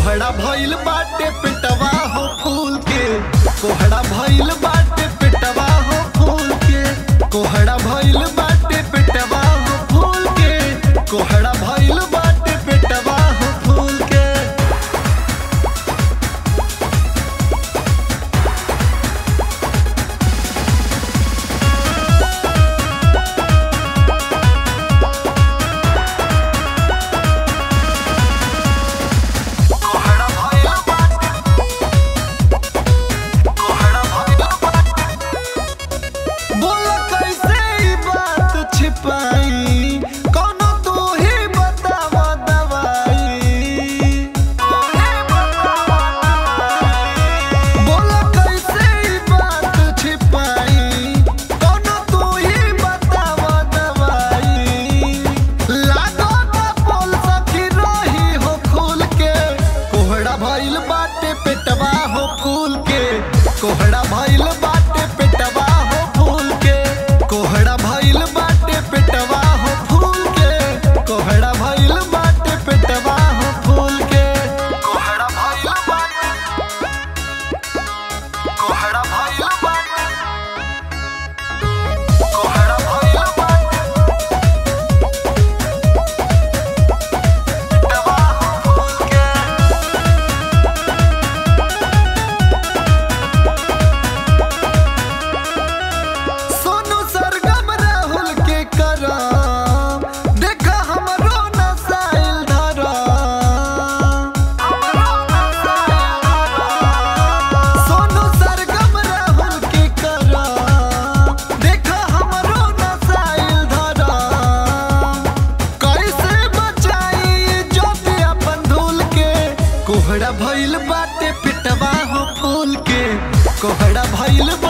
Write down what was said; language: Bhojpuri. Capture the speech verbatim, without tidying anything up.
कोहड़ा भइल बाटे पेटवा हो फूल के, कोहड़ा भइल बाटे पेटवा हो फूल के, कोहड़ा भइल बाटे पेटवा हो फूल के, कोहड़ा भइल बाटे पेटवा हो फूल के। कोहड़ा भइल बाटे पेटवा हो फूल के, कोहड़ा भइल बाटे पेटवा हो फूल के, कोहड़ा भइल बाटे पेटवा हो फूल के, कोहड़ा भइल बाटे, कोहड़ा भइल बाटे, कोहड़ा भइल बाटे पेटवा हो फूल के। कोहड़ा भइल बाटे पेटवा हो फूल के, कोहड़ा भइल